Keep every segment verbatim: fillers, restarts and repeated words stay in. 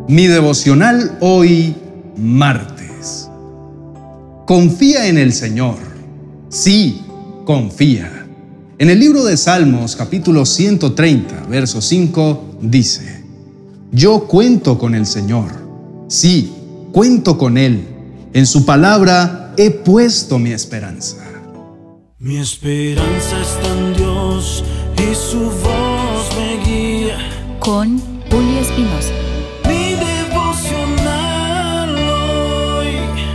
Mi devocional hoy, martes. Confía en el Señor. Sí, confía. En el libro de Salmos, capítulo ciento treinta, verso cinco, dice: Yo cuento con el Señor. Sí, cuento con Él. En su palabra he puesto mi esperanza. Mi esperanza está en Dios y su voz me guía. Con Julio Espinosa. Mi devocional hoy.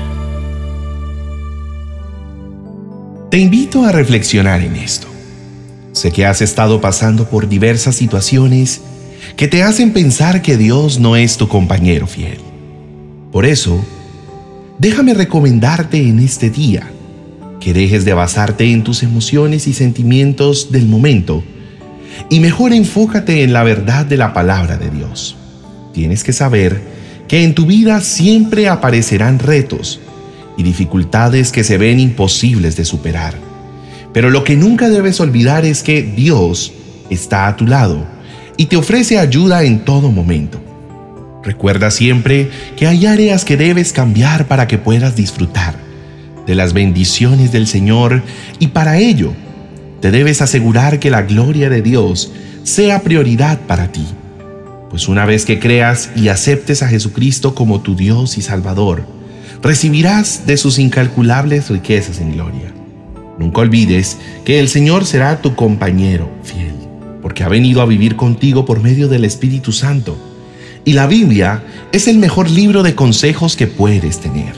Te invito a reflexionar en esto. Sé que has estado pasando por diversas situaciones que te hacen pensar que Dios no es tu compañero fiel. Por eso, déjame recomendarte en este día que dejes de basarte en tus emociones y sentimientos del momento y mejor enfócate en la verdad de la palabra de Dios. Tienes que saber que en tu vida siempre aparecerán retos y dificultades que se ven imposibles de superar. Pero lo que nunca debes olvidar es que Dios está a tu lado y te ofrece ayuda en todo momento. Recuerda siempre que hay áreas que debes cambiar para que puedas disfrutar de las bendiciones del Señor, y para ello te debes asegurar que la gloria de Dios sea prioridad para ti. Pues una vez que creas y aceptes a Jesucristo como tu Dios y Salvador, recibirás de sus incalculables riquezas en gloria. Nunca olvides que el Señor será tu compañero fiel, porque ha venido a vivir contigo por medio del Espíritu Santo. Y la Biblia es el mejor libro de consejos que puedes tener.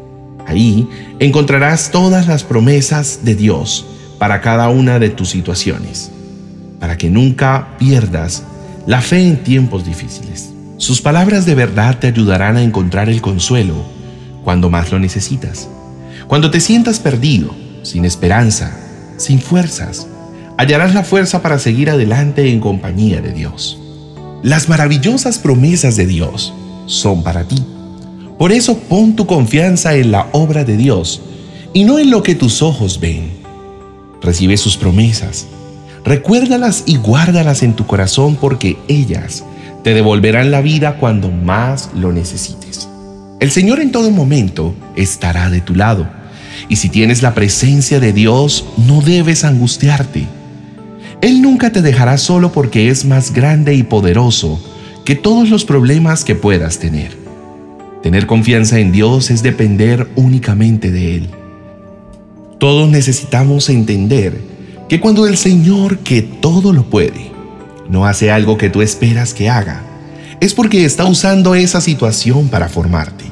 Ahí encontrarás todas las promesas de Dios para cada una de tus situaciones, para que nunca pierdas la fe en tiempos difíciles. Sus palabras de verdad te ayudarán a encontrar el consuelo cuando más lo necesitas. Cuando te sientas perdido, sin esperanza, sin fuerzas, hallarás la fuerza para seguir adelante en compañía de Dios. Las maravillosas promesas de Dios son para ti. Por eso pon tu confianza en la obra de Dios y no en lo que tus ojos ven. Recibe sus promesas, recuérdalas y guárdalas en tu corazón, porque ellas te devolverán la vida cuando más lo necesites. El Señor en todo momento estará de tu lado, y si tienes la presencia de Dios, no debes angustiarte. Él nunca te dejará solo, porque es más grande y poderoso que todos los problemas que puedas tener. Tener confianza en Dios es depender únicamente de Él. Todos necesitamos entender que cuando el Señor, que todo lo puede, no hace algo que tú esperas que haga, es porque está usando esa situación para formarte.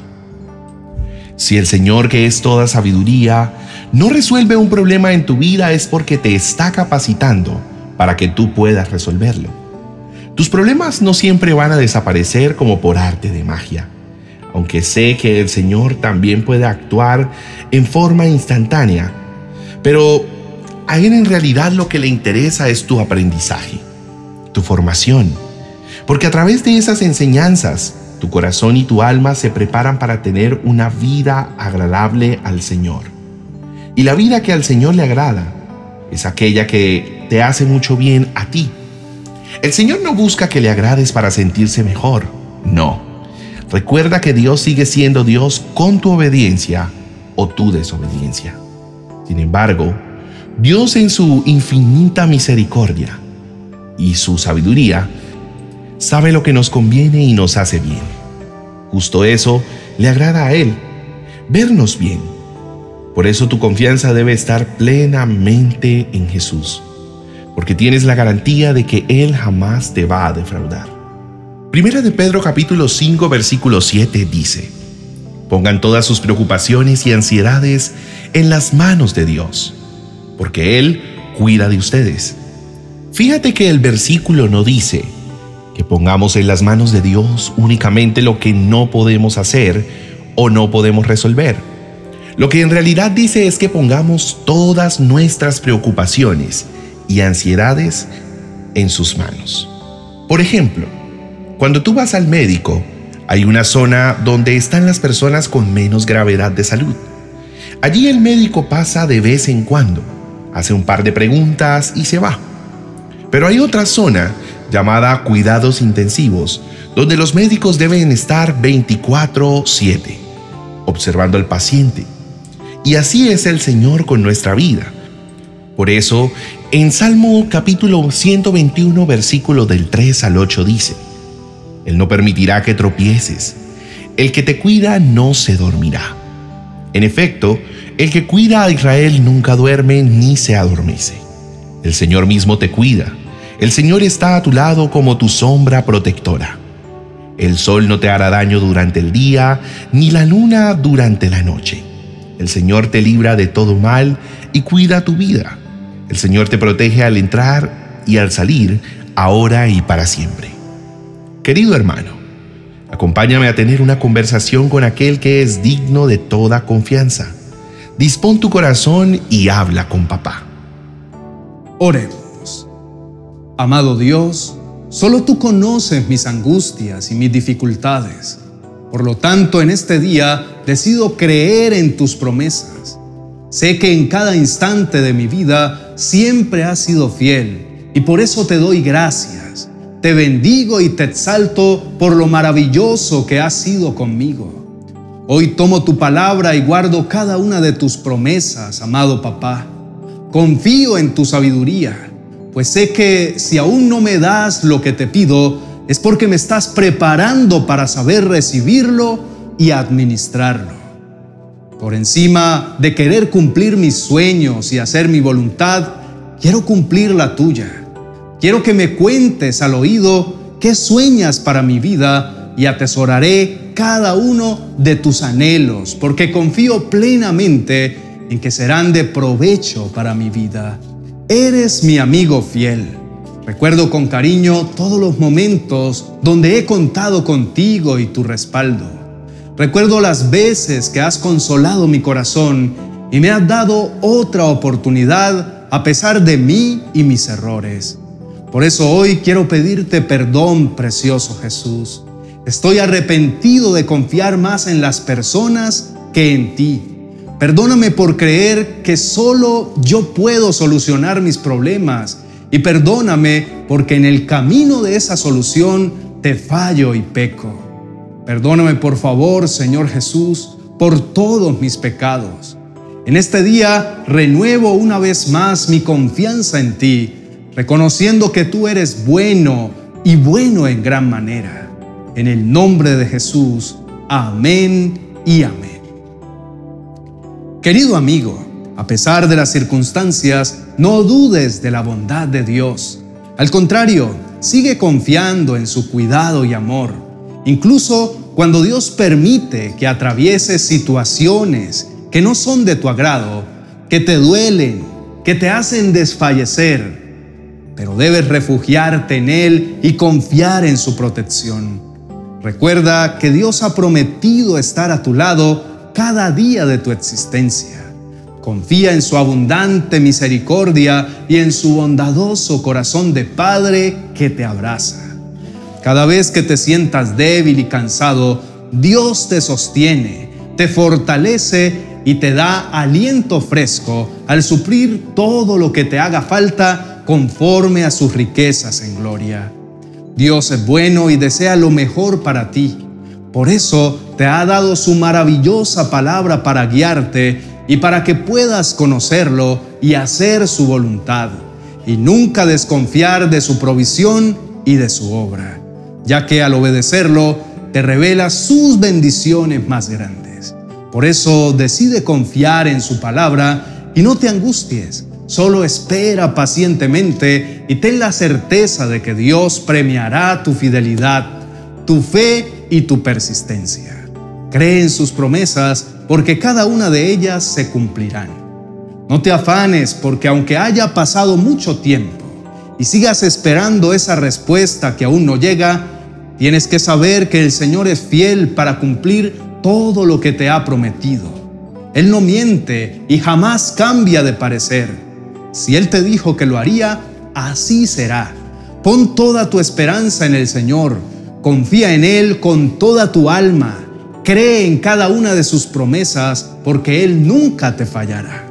Si el Señor, que es toda sabiduría, no resuelve un problema en tu vida, es porque te está capacitando para que tú puedas resolverlo. Tus problemas no siempre van a desaparecer como por arte de magia, aunque sé que el Señor también puede actuar en forma instantánea, pero a Él en realidad lo que le interesa es tu aprendizaje, tu formación, porque a través de esas enseñanzas, tu corazón y tu alma se preparan para tener una vida agradable al Señor. Y la vida que al Señor le agrada es aquella que te hace mucho bien a ti. El Señor no busca que le agrades para sentirse mejor, no. Recuerda que Dios sigue siendo Dios con tu obediencia o tu desobediencia. Sin embargo, Dios, en su infinita misericordia y su sabiduría, sabe lo que nos conviene y nos hace bien. Justo eso le agrada a Él, vernos bien. Por eso tu confianza debe estar plenamente en Jesús, porque tienes la garantía de que Él jamás te va a defraudar. Primera de Pedro capítulo cinco versículo siete dice: Pongan todas sus preocupaciones y ansiedades en las manos de Dios, porque Él cuida de ustedes. Fíjate que el versículo no dice que pongamos en las manos de Dios únicamente lo que no podemos hacer o no podemos resolver. Lo que en realidad dice es que pongamos todas nuestras preocupaciones y ansiedades en sus manos. Por ejemplo, cuando tú vas al médico, hay una zona donde están las personas con menos gravedad de salud. Allí el médico pasa de vez en cuando, hace un par de preguntas y se va. Pero hay otra zona llamada cuidados intensivos, donde los médicos deben estar veinticuatro siete, observando al paciente. Y así es el Señor con nuestra vida. Por eso, en Salmo capítulo ciento veintiuno, versículo del tres al ocho dice: Él no permitirá que tropieces, el que te cuida no se dormirá. En efecto, el que cuida a Israel nunca duerme ni se adormece. El Señor mismo te cuida. El Señor está a tu lado como tu sombra protectora. El sol no te hará daño durante el día, ni la luna durante la noche. El Señor te libra de todo mal y cuida tu vida. El Señor te protege al entrar y al salir, ahora y para siempre. Querido hermano, acompáñame a tener una conversación con aquel que es digno de toda confianza. Dispón tu corazón y habla con papá. Oremos. Amado Dios, solo tú conoces mis angustias y mis dificultades. Por lo tanto, en este día decido creer en tus promesas. Sé que en cada instante de mi vida siempre has sido fiel y por eso te doy gracias. Te bendigo y te exalto por lo maravilloso que has sido conmigo. Hoy tomo tu palabra y guardo cada una de tus promesas, amado papá. Confío en tu sabiduría, pues sé que si aún no me das lo que te pido, es porque me estás preparando para saber recibirlo y administrarlo. Por encima de querer cumplir mis sueños y hacer mi voluntad, quiero cumplir la tuya. Quiero que me cuentes al oído qué sueñas para mi vida y atesoraré cada uno de tus anhelos, porque confío plenamente en que serán de provecho para mi vida. Eres mi amigo fiel. Recuerdo con cariño todos los momentos donde he contado contigo y tu respaldo. Recuerdo las veces que has consolado mi corazón y me has dado otra oportunidad a pesar de mí y mis errores. Por eso hoy quiero pedirte perdón, precioso Jesús. Estoy arrepentido de confiar más en las personas que en ti. Perdóname por creer que solo yo puedo solucionar mis problemas y perdóname porque en el camino de esa solución te fallo y peco. Perdóname por favor, Señor Jesús, por todos mis pecados. En este día renuevo una vez más mi confianza en ti, reconociendo que tú eres bueno y bueno en gran manera. En el nombre de Jesús, amén y amén. Querido amigo, a pesar de las circunstancias, no dudes de la bondad de Dios. Al contrario, sigue confiando en su cuidado y amor. Incluso cuando Dios permite que atravieses situaciones que no son de tu agrado, que te duelen, que te hacen desfallecer, pero debes refugiarte en Él y confiar en su protección. Recuerda que Dios ha prometido estar a tu lado cada día de tu existencia. Confía en su abundante misericordia y en su bondadoso corazón de Padre que te abraza. Cada vez que te sientas débil y cansado, Dios te sostiene, te fortalece y te da aliento fresco al suplir todo lo que te haga falta conforme a sus riquezas en gloria. Dios es bueno y desea lo mejor para ti. Por eso te ha dado su maravillosa palabra para guiarte y para que puedas conocerlo y hacer su voluntad, y nunca desconfiar de su provisión y de su obra, ya que al obedecerlo te revela sus bendiciones más grandes. Por eso decide confiar en su palabra y no te angusties. Solo espera pacientemente y ten la certeza de que Dios premiará tu fidelidad, tu fe y tu persistencia. Cree en sus promesas porque cada una de ellas se cumplirán. No te afanes porque aunque haya pasado mucho tiempo y sigas esperando esa respuesta que aún no llega, tienes que saber que el Señor es fiel para cumplir todo lo que te ha prometido. Él no miente y jamás cambia de parecer. Si Él te dijo que lo haría, así será. Pon toda tu esperanza en el Señor. Confía en Él con toda tu alma. Cree en cada una de sus promesas, porque Él nunca te fallará.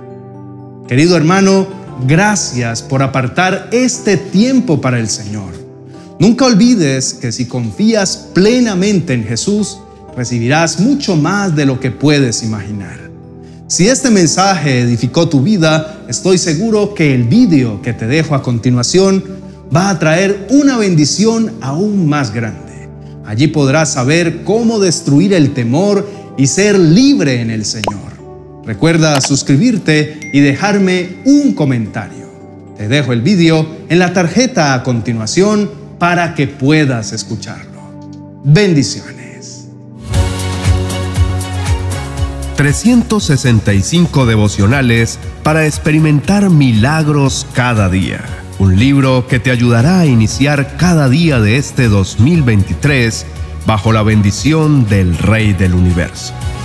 Querido hermano, gracias por apartar este tiempo para el Señor. Nunca olvides que si confías plenamente en Jesús, recibirás mucho más de lo que puedes imaginar. Si este mensaje edificó tu vida, estoy seguro que el vídeo que te dejo a continuación va a traer una bendición aún más grande. Allí podrás saber cómo destruir el temor y ser libre en el Señor. Recuerda suscribirte y dejarme un comentario. Te dejo el vídeo en la tarjeta a continuación para que puedas escucharlo. Bendiciones. trescientos sesenta y cinco devocionales para experimentar milagros cada día. Un libro que te ayudará a iniciar cada día de este dos mil veintitrés bajo la bendición del Rey del Universo.